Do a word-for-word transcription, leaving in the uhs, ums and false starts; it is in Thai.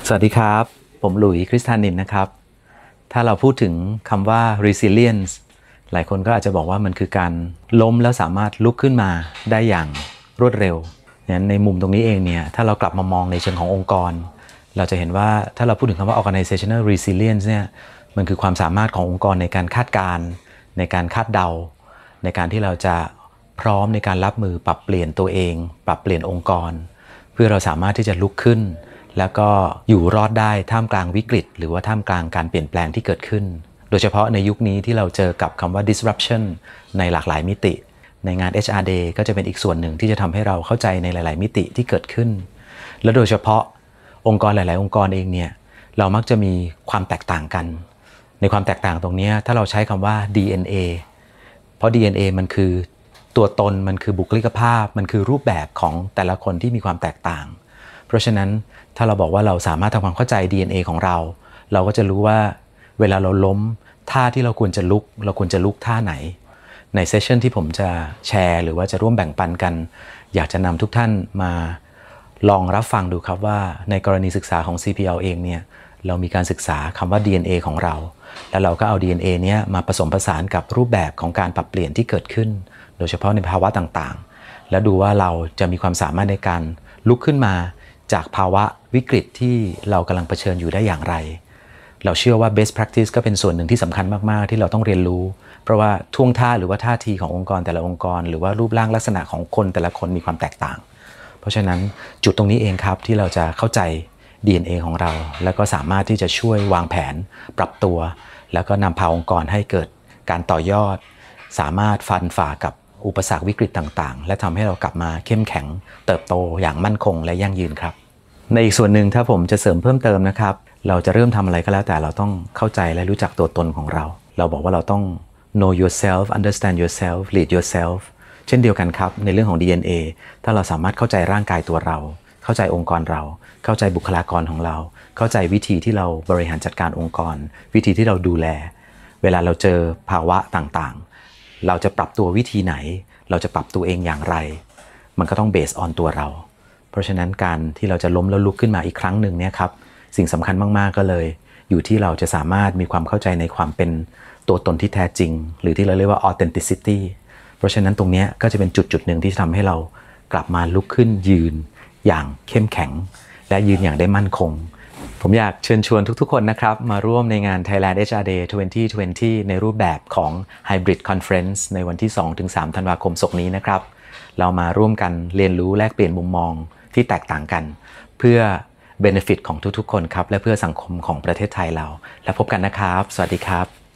สวัสดีครับผมหลุยส์คริสทานินนะครับถ้าเราพูดถึงคำว่า resilience หลายคนก็อาจจะบอกว่ามันคือการล้มแล้วสามารถลุกขึ้นมาได้อย่างรวดเร็วงั้นในมุมตรงนี้เองเนี่ยถ้าเรากลับมามองในเชิงขององค์กรเราจะเห็นว่าถ้าเราพูดถึงคำว่า organizational resilience เนี่ยมันคือความสามารถขององค์กรในการคาดการณ์ในการคาดเดาในการที่เราจะพร้อมในการรับมือปรับเปลี่ยนตัวเองปรับเปลี่ยนองค์กรเพื่อเราสามารถที่จะลุกขึ้นแล้วก็อยู่รอดได้ท่ามกลางวิกฤตหรือว่าท่ามกลางการเปลี่ยนแปลงที่เกิดขึ้นโดยเฉพาะในยุคนี้ที่เราเจอกับคำว่า disruption ในหลากหลายมิติในงาน เอช อาร์ Day ก็จะเป็นอีกส่วนหนึ่งที่จะทำให้เราเข้าใจในหลายๆมิติที่เกิดขึ้นและโดยเฉพาะองค์กรหลายๆองค์กรเองเนี่ยเรามักจะมีความแตกต่างกันในความแตกต่างตรงนี้ถ้าเราใช้คำว่า ดี เอ็น เอ เพราะ ดี เอ็น เอ มันคือตัวตนมันคือบุคลิกภาพมันคือรูปแบบของแต่ละคนที่มีความแตกต่างเพราะฉะนั้นถ้าเราบอกว่าเราสามารถทำความเข้าใจ ดี เอ็น เอ ของเราเราก็จะรู้ว่าเวลาเราล้มท่าที่เราควรจะลุกเราควรจะลุกท่าไหนในเซสชันที่ผมจะแชร์หรือว่าจะร่วมแบ่งปันกันอยากจะนำทุกท่านมาลองรับฟังดูครับว่าในกรณีศึกษาของ ซี พี แอล เองเนี่ยเรามีการศึกษาคำว่า ดี เอ็น เอ ของเราแล้วเราก็เอา ดี เอ็น เอ เนี้ยมาผสมผสานกับรูปแบบของการปรับเปลี่ยนที่เกิดขึ้นโดยเฉพาะในภาวะต่างๆแล้วดูว่าเราจะมีความสามารถในการลุกขึ้นมาจากภาวะวิกฤตที่เรากำลังเผชิญอยู่ได้อย่างไรเราเชื่อว่า best practice ก็เป็นส่วนหนึ่งที่สำคัญมากๆที่เราต้องเรียนรู้เพราะว่าท่วงท่าหรือว่าท่าทีขององค์กรแต่ละองค์กรหรือว่ารูปร่างลักษณะของคนแต่ละคนมีความแตกต่างเพราะฉะนั้นจุดตรงนี้เองครับที่เราจะเข้าใจ ดี เอ็น เอ ของเราแล้วก็สามารถที่จะช่วยวางแผนปรับตัวแล้วก็นำพาองค์กรให้เกิดการต่อยอดสามารถฟันฝ่ากับอุปสรรควิกฤตต่างๆและทำให้เรากลับมาเข้มแข็งเติบโตอย่างมั่นคงและยั่งยืนครับในอีกส่วนหนึ่งถ้าผมจะเสริมเพิ่มเติมนะครับเราจะเริ่มทำอะไรก็แล้วแต่เราต้องเข้าใจและรู้จักตัวตนของเราเราบอกว่าเราต้อง know yourself understand yourself lead yourself เช่นเดียวกันครับในเรื่องของ ดี เอ็น เอ ถ้าเราสามารถเข้าใจร่างกายตัวเราเข้าใจองค์กรเราเข้าใจบุคลากรของเราเข้าใจวิธีที่เราบริหารจัดการองค์กรวิธีที่เราดูแลเวลาเราเจอภาวะต่างๆเราจะปรับตัววิธีไหนเราจะปรับตัวเองอย่างไรมันก็ต้องเบสออนตัวเราเพราะฉะนั้นการที่เราจะล้มแล้วลุกขึ้นมาอีกครั้งหนึ่งเนี่ยครับสิ่งสำคัญมากๆก็เลยอยู่ที่เราจะสามารถมีความเข้าใจในความเป็นตัวตนที่แท้จริงหรือที่เราเรียกว่า authenticity เพราะฉะนั้นตรงนี้ก็จะเป็นจุดจุดหนึ่งที่ทำให้เรากลับมาลุกขึ้นยืนอย่างเข้มแข็งและยืนอย่างได้มั่นคงผมอยากเชิญชวนทุกๆคนนะครับมาร่วมในงาน Thailand เอช อาร์ Day ยี่สิบยี่สิบในรูปแบบของ Hybrid Conference ในวันที่ สองถึงสาม ธันวาคมศกนี้นะครับเรามาร่วมกันเรียนรู้แลกเปลี่ยนมุมมองที่แตกต่างกันเพื่อ benefit ของทุกๆคนครับและเพื่อสังคมของประเทศไทยเราแล้วพบกันนะครับสวัสดีครับ